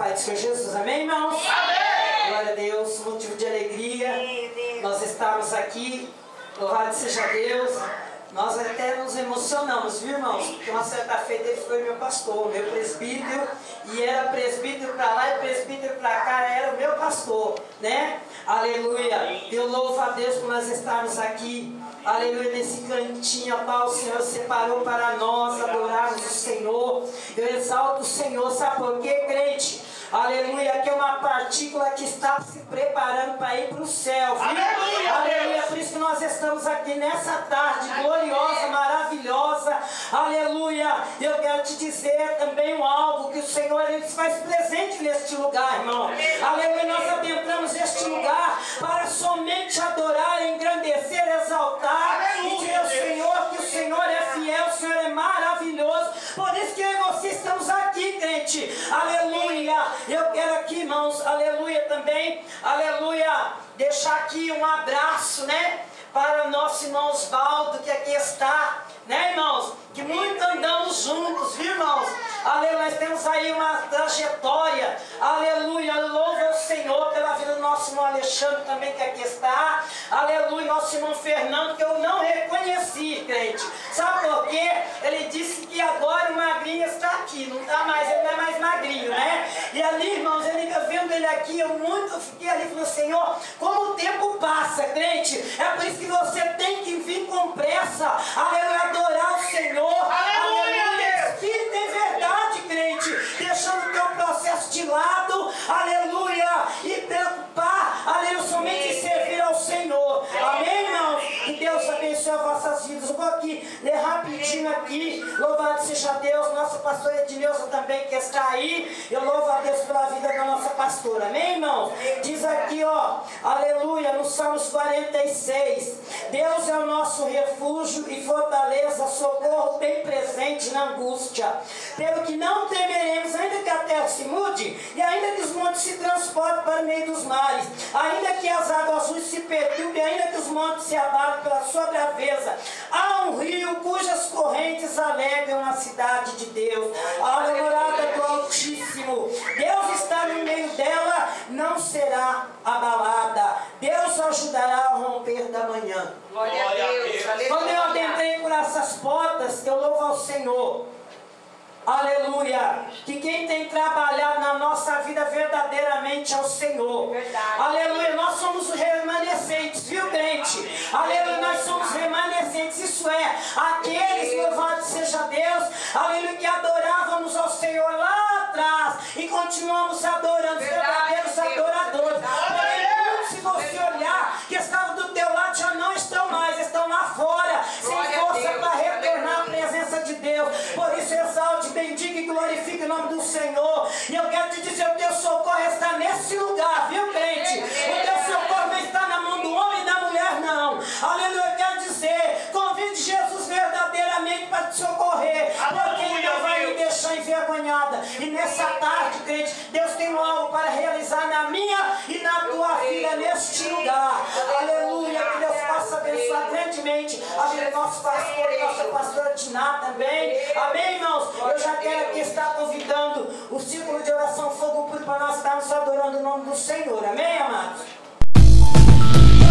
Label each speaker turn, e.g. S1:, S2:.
S1: Pai do Senhor Jesus, amém, irmãos? Amém! Glória a Deus, motivo de alegria. Nós estamos aqui, louvado seja Deus. Nós até nos emocionamos, viu, irmãos? Porque uma certa feita ele foi meu pastor, meu presbítero, e era presbítero para lá e presbítero para cá, era o meu pastor, né? Aleluia! Eu louvo a Deus por nós estarmos aqui, aleluia, nesse cantinho a qual o Senhor separou para nós adorarmos o Senhor. Eu exalto o Senhor, sabe por quê, crente? Aleluia, que é uma partícula que está se preparando para ir para o céu, viu? Aleluia, aleluia, por isso que nós estamos aqui nessa tarde gloriosa, maravilhosa, aleluia. Eu quero te dizer também algo que o Senhor ele se faz presente neste lugar, irmão. Aleluia, nós adentramos este lugar para somente adorar, engrandecer, exaltar e dizer ao Senhor que o Senhor é fiel, o Senhor é maravilhoso. Por isso que eu e você estamos aqui, crente, aleluia. Eu quero aqui, irmãos, aleluia também, aleluia, deixar aqui um abraço, né, para o nosso irmão Osvaldo, que aqui está, né, irmãos, que muito andamos juntos, viu, irmãos? Aleluia, nós temos aí uma trajetória, aleluia, louva ao Senhor pela vida do nosso irmão Alexandre também, que aqui está, aleluia, nosso irmão Fernando, que eu não reconheci, crente, sabe por quê? Ele disse que agora o magrinho está aqui, não está mais, ele não é mais magrinho, né? E ali, irmãos, eu vendo ele aqui, eu fiquei ali falando, Senhor, como o tempo passa, crente, é por isso que você tem que vir com pressa, aleluia, adorar o Senhor, aleluia, Espírito em verdade, crente, deixando o teu processo de lado, aleluia, e preocupar, aleluia, somente em servir ao Senhor, amém, irmãos? Que Deus abençoe as vossas vidas. Eu vou aqui ler rapidinho aqui, louvado seja Deus, nossa pastora Ednilson também que está aí, eu louvo a Deus pela vida da nossa pastora, amém, irmãos? Diz aqui, ó, aleluia, no Salmos 46, Deus é o nosso refúgio e fortaleza, socorro bem presente na angústia, pelo que não temeremos, ainda que a terra se mude, e ainda que os montes se transportem para o meio dos mares, ainda que as águas azuis se perturbem, ainda que os montes se abalem pela sua braveza, há um rio cujas correntes alegram a cidade de Deus, a morada do Altíssimo, Deus está no meio dela, não será abalada, Deus ajudará a romper da manhã.
S2: Glória a Deus.
S1: Quando eu adentrei por essas portas, eu louvo ao Senhor, aleluia, que quem tem trabalhado na nossa vida verdadeiramente é o Senhor.
S2: Verdade.
S1: Aleluia, nós somos remanescentes, viu, crente? Aleluia, nós somos remanescentes, isso é, aqueles, louvado seja Deus, aleluia, que adorávamos ao Senhor lá atrás e continuamos adorando, verdadeiros adoradores. Porém, se você olhar, que estavam do teu lado já não estão mais, estão lá fora, sem força para retornar à presença de Deus. Por isso, exalte, bendiga e glorifique o nome do Senhor. E eu quero te dizer, o teu socorro está nesse lugar, viu, crente? O teu socorro não está na mão do homem e da mulher, não. Aleluia, eu quero dizer, convide Jesus verdadeiramente para te socorrer, porque Ele não vai me deixar envergonhada. E nessa tarde, crente, Deus tem algo para realizar na minha e na tua vida neste lugar. Aleluia, que Deus possa abençoar grandemente a vida do nosso pastor e nossa pastora Diná também. Amém, irmãos? Eu já quero aqui estar convidando o círculo de oração Fogo Puro para nós estarmos adorando o nome do Senhor. Amém, amados?